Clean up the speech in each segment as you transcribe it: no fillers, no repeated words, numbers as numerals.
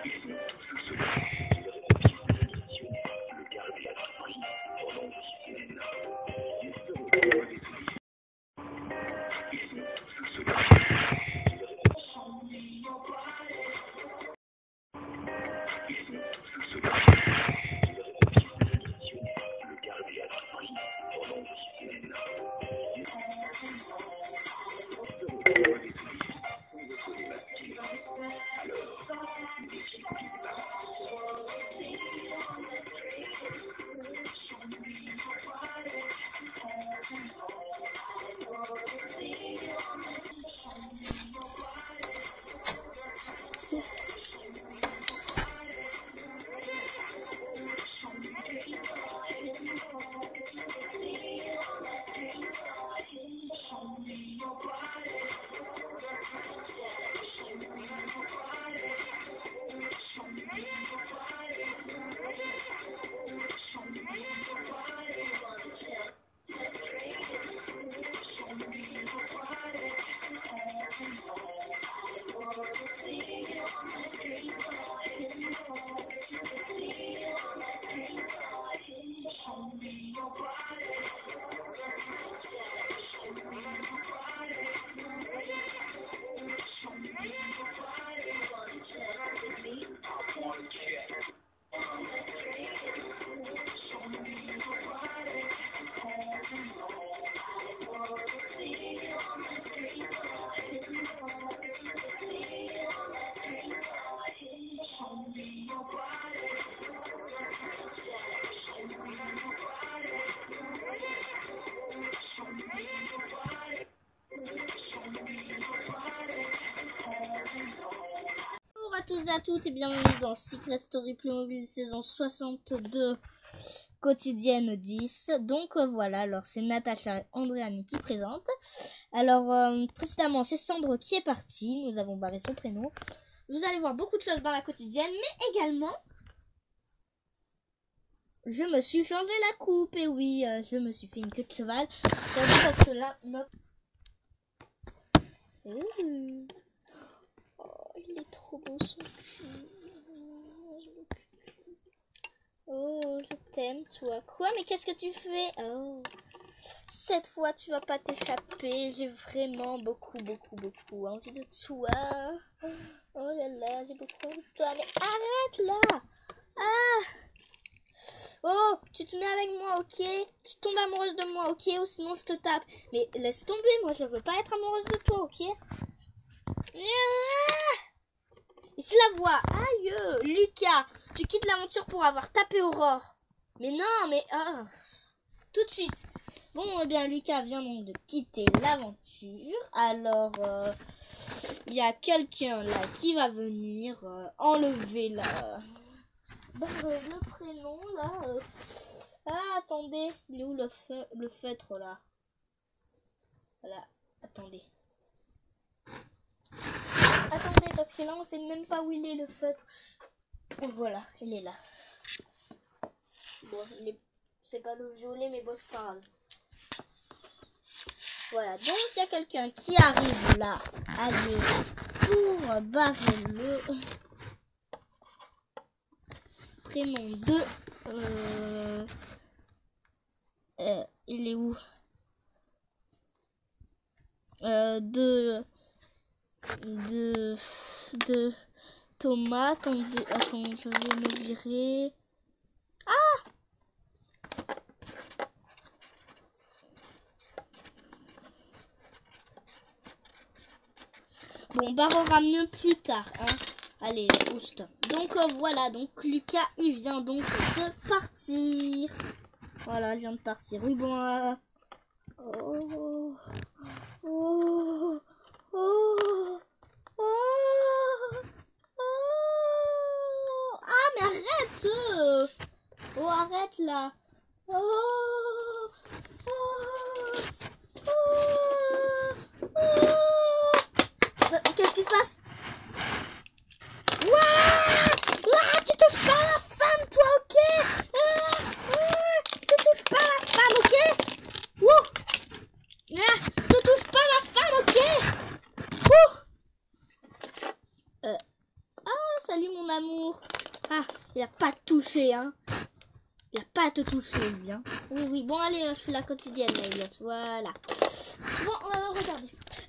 Bonjour à tous et à toutes et bienvenue dans Secret Story Playmobil saison 62 quotidienne 10. Donc voilà, alors c'est Natacha et Andréani qui présentent. Alors précédemment c'est Sandre qui est partie, nous avons barré son prénom. Vous allez voir beaucoup de choses dans la quotidienne, mais également je me suis changé la coupe. Et oui, je me suis fait une queue de cheval. Parce que là, il est trop beau son cul. Oh, je t'aime, toi. Quoi? Mais qu'est-ce que tu fais? Oh, cette fois, tu vas pas t'échapper. J'ai vraiment beaucoup envie de toi. Oh là là, j'ai beaucoup envie de toi. Mais arrête là! Ah! Oh, tu te mets avec moi, ok? Tu tombes amoureuse de moi, ok? Ou sinon je te tape. Mais laisse tomber, moi je veux pas être amoureuse de toi, ok? Ici la voix. Aïe, Lucas, tu quittes l'aventure pour avoir tapé Aurore. Mais non, mais tout de suite. Bon, eh bien, Lucas vient donc de quitter l'aventure. Alors, il y a quelqu'un là qui va venir enlever le prénom là. Ah, attendez, il est où le feutre là? Voilà, attendez. Attendez, parce que là on sait même pas où il est le feutre. Voilà, il est là. Bon, c'est pas le violet, mais bon, c'est pas grave. Voilà, donc il y a quelqu'un qui arrive là. Allez, pour barrer le prénom de... il est où? De Thomas. Attendez, attends, je vais me virer. Ah! Bon, on barrera mieux plus tard, hein. Allez, boost. Donc voilà, donc Lucas, il vient donc de partir. Voilà, il vient de partir. Oui, bon... Oh... Oh... Oh... Oh... Oh... Ah, mais arrête! Oh, arrête là! Oh... Oh... Oh... Oh... Qu'est-ce qui se passe? Ouah, tu touches pas à la femme, toi, ok? Tu touches pas à la femme, ok? Tu touches pas à la femme, ok? Ah, ça salut mon amour. Ah, il a pas touché, hein. Il a pas à te toucher, lui, hein. Oui, oui. Bon, allez, je fais la quotidienne, là, Elliot. Voilà. Bon, regardez.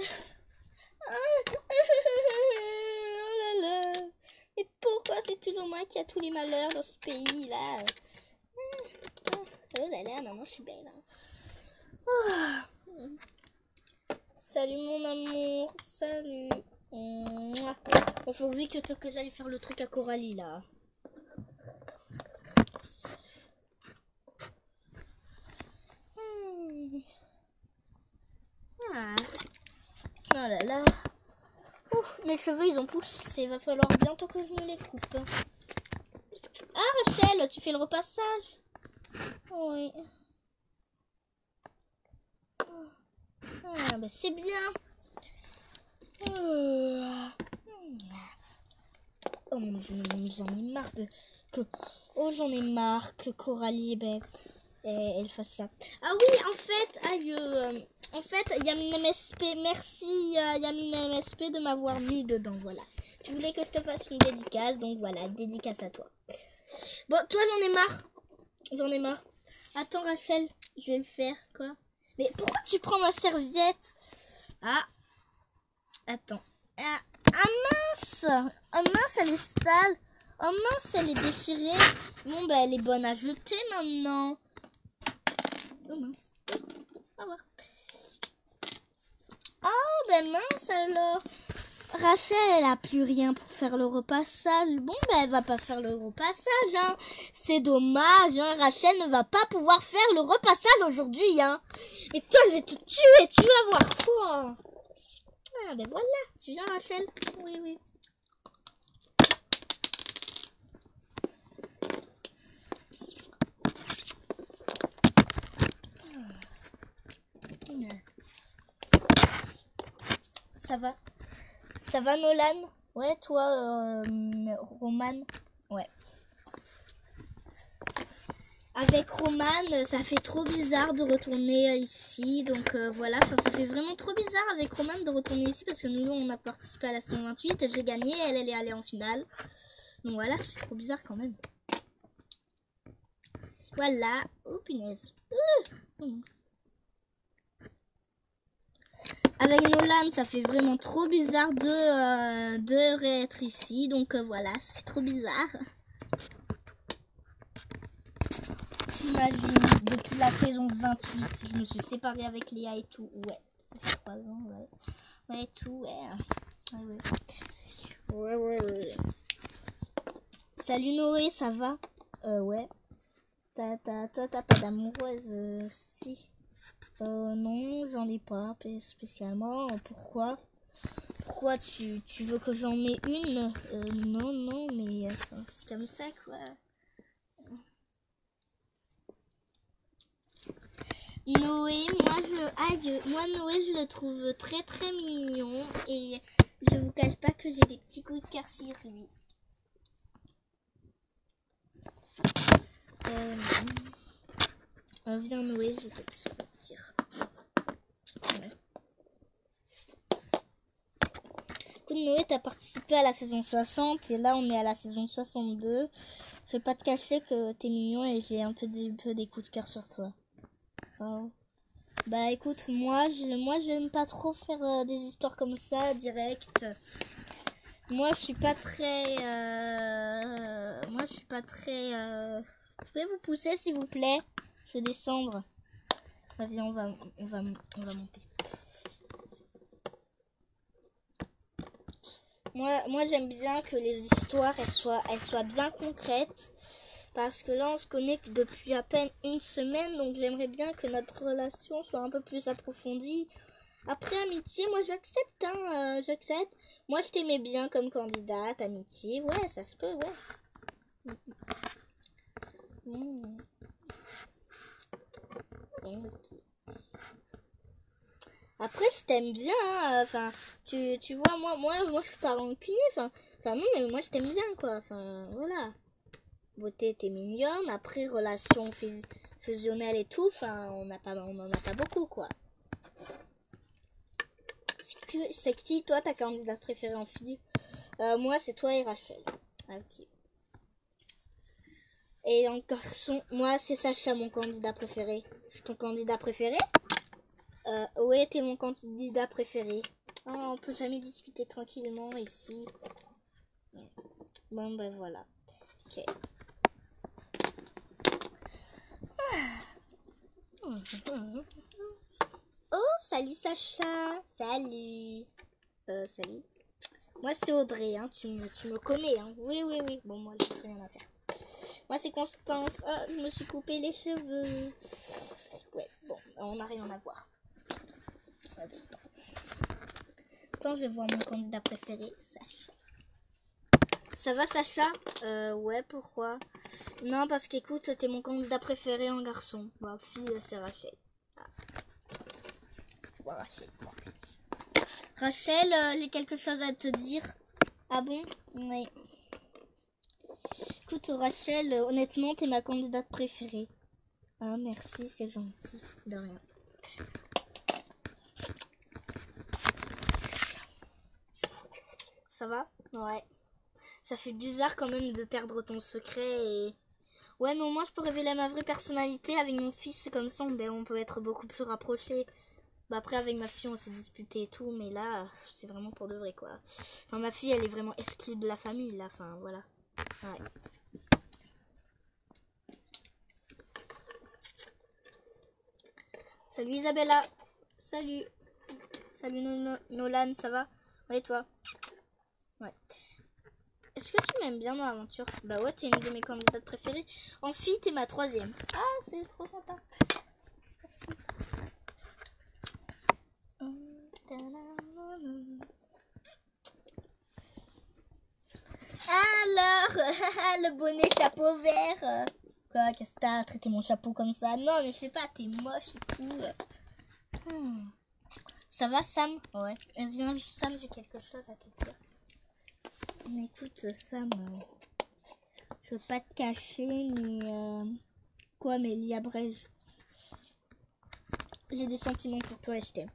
Oh là là. Mais pourquoi c'est toujours moi qui a tous les malheurs dans ce pays-là? Oh là là, maman, je suis belle. Hein. Oh. Salut, mon amour. Salut. Mouah. Il faut vite que j'aille faire le truc à Coralie, là. Ah. Oh là là. Ouf, mes cheveux ils ont poussé. Il va falloir bientôt que je me les coupe. Ah Rachel, tu fais le repassage? Oui. Ah, bah c'est bien. Oh mon dieu, j'en ai marre j'en ai marre que Coralie, elle fasse ça. Ah oui, en fait, Yamine MSP, merci Yamine MSP de m'avoir mis dedans, voilà. Tu voulais que je te fasse une dédicace, donc voilà, dédicace à toi. Bon, toi j'en ai marre. Attends Rachel, je vais le faire, quoi. Mais pourquoi tu prends ma serviette? Ah, attends. Ah mince! Ah mince, elle est sale. Oh mince, elle est déchirée. Bon, bah elle est bonne à jeter maintenant. Oh mince. Au revoir. Oh, ben mince alors. Rachel, elle a plus rien pour faire le repassage. Bon, ben elle va pas faire le repassage, hein. C'est dommage, hein. Rachel ne va pas pouvoir faire le repassage aujourd'hui, hein. Et toi, je vais te tuer, tu vas voir quoi. Ah, ben voilà. Tu viens, Rachel? Oui, oui. Ça va Nolan? Ouais, toi, Roman? Ouais. Avec Roman, ça fait trop bizarre de retourner ici. Donc voilà, ça fait vraiment trop bizarre avec Roman de retourner ici. Parce que nous, on a participé à la saison 28 et j'ai gagné. Elle est allée en finale. Donc voilà, ça fait trop bizarre quand même. Voilà. Oh punaise. Avec Nolan, ça fait vraiment trop bizarre de réêtre ici. Donc voilà, ça fait trop bizarre. T'imagines, depuis la saison 28, je me suis séparée avec Léa et tout. Ouais, ça fait 3 ans, ouais. Ouais, tout, ouais. Ouais. Salut Noé, ça va? Ouais. T'as pas d'amoureuse? Si. Non, j'en ai pas spécialement. Pourquoi? Pourquoi tu veux que j'en ai une? Non, mais c'est comme ça, quoi. Noé, moi Noé, je le trouve très très mignon et je vous cache pas que j'ai des petits coups de cœur sur lui. Viens Noé, j'ai quelque chose à te dire. Ouais. Écoute Noé, t'as participé à la saison 60 et là on est à la saison 62. Je vais pas te cacher que t'es mignon et j'ai un peu des coups de cœur sur toi. Oh. Bah écoute, moi j'aime pas trop faire des histoires comme ça, directes. Moi je suis pas très... Vous pouvez vous pousser s'il vous plaît? Je vais descendre. Ah, viens, on va monter. Moi j'aime bien que les histoires elles soient bien concrètes. Parce que là, on se connaît que depuis à peine une semaine. Donc, j'aimerais bien que notre relation soit un peu plus approfondie. Après, amitié, moi, j'accepte. J'accepte. Moi, je t'aimais bien comme candidate. Amitié, ouais, ça se peut, ouais. Après, je t'aime bien. Enfin, tu vois, moi, je suis pas rancunier. Enfin, non, mais moi, je t'aime bien, quoi. Enfin, voilà. Beauté, t'es mignonne. Après, relation fusionnelle et tout, enfin, on en a pas beaucoup, quoi. C'est qui, toi, ta candidate préférée en fille? Moi, c'est toi et Rachel. Ok. Et en garçon, moi c'est Sacha mon candidat préféré. Je suis ton candidat préféré? Ouais, t'es mon candidat préféré. Oh, on peut jamais discuter tranquillement ici. Bon ben voilà. Ok. Oh, salut Sacha. Salut. Salut. Moi c'est Audrey, hein. Tu me connais, hein. Oui. Bon, moi j'ai rien à faire. Moi c'est Constance. Oh, je me suis coupé les cheveux. Ouais, bon, on n'a rien à voir. Attends, je vais voir mon candidat préféré, Sacha. Ça va Sacha? Ouais, pourquoi? Non, parce qu'écoute, t'es mon candidat préféré en garçon. Ma fille, c'est Rachel. Ah. Bon, Rachel. Rachel, j'ai quelque chose à te dire. Ah bon? Oui. Écoute, Rachel, honnêtement, t'es ma candidate préférée. Ah, merci, c'est gentil. De rien. Ça va? Ouais. Ça fait bizarre quand même de perdre ton secret et... Ouais, mais au moins je peux révéler ma vraie personnalité avec mon fils, comme ça on peut être beaucoup plus rapprochés. Bah après avec ma fille on s'est disputé et tout, mais là c'est vraiment pour de vrai quoi. Enfin ma fille elle est vraiment exclue de la famille là, enfin voilà. Ouais. Salut Isabella. Salut. Salut Nolan, ça va? Ouais, toi? Ouais. Est-ce que tu m'aimes bien dans l'aventure? Bah ouais, t'es une de mes candidates préférées. En fille, t'es ma 3e. Ah, c'est trop sympa. Merci. Alors, le bonnet chapeau vert. Quoi, qu'est-ce que t'as traité mon chapeau comme ça? Non, mais je sais pas, t'es moche et tout. Ça va, Sam? Ouais. Viens, Sam, j'ai quelque chose à te dire. Mais écoute, Sam, je veux pas te cacher, mais... Quoi, mais Lia Brège? J'ai des sentiments pour toi et je t'aime.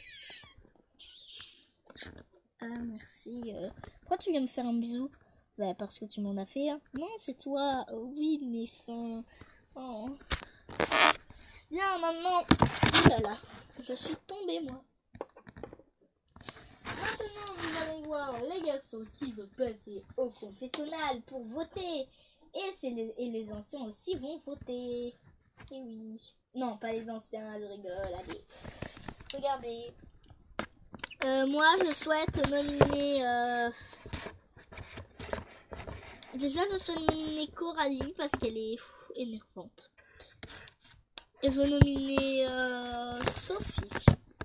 Ah, merci. Pourquoi tu viens me faire un bisou? Bah, parce que tu m'en as fait un. Non, c'est toi. Oui, mais fin... Oh. Viens, maintenant. Oh là là. Je suis tombée, moi. Maintenant, vous allez voir les garçons qui veulent passer au confessionnal pour voter. Et les anciens aussi vont voter. Et oui. Non, pas les anciens, je rigole. Allez. Regardez. Moi, je souhaite nominer... Déjà, je souhaite nominer Coralie parce qu'elle est énervante. Et je veux nominer Sophie.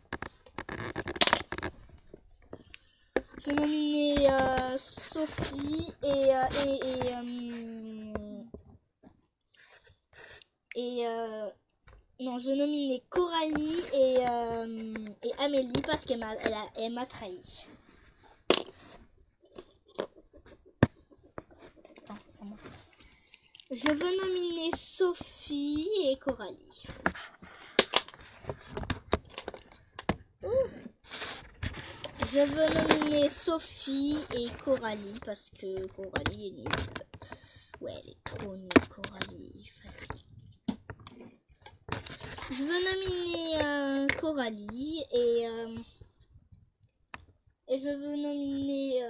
Je vais nominer Sophie non, je vais nominer Coralie et Amélie parce qu'elle m'a trahi. Attends, ça monte. Je veux nominer Sophie et Coralie. Je veux nominer Sophie et Coralie parce que Coralie est nulle. Ouais, elle est trop nulle, Coralie. Facile. Je veux nominer Coralie et je veux nominer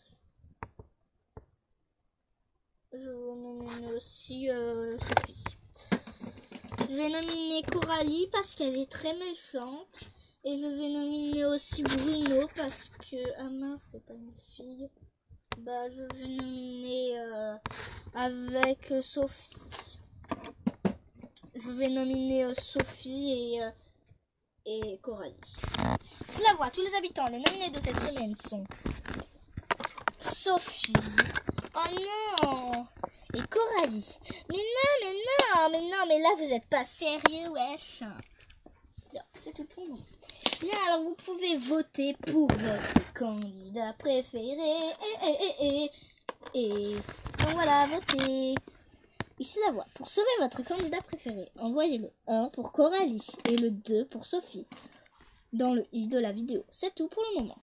aussi Sophie. Je vais nominer Coralie parce qu'elle est très méchante. Et je vais nominer aussi Bruno parce que... Ah mince, c'est pas une fille. Bah, je vais nominer avec Sophie. Je vais nominer Sophie et Coralie. Si la voix, tous les habitants, les nominés de cette semaine sont Sophie. Oh non! Et Coralie. Mais non, mais là, vous êtes pas sérieux, wesh. C'est tout pour moi. Bien, alors vous pouvez voter pour votre candidat préféré. Et donc voilà, votez. Ici la voix. Pour sauver votre candidat préféré, envoyez le 1 pour Coralie et le 2 pour Sophie dans le i de la vidéo. C'est tout pour le moment.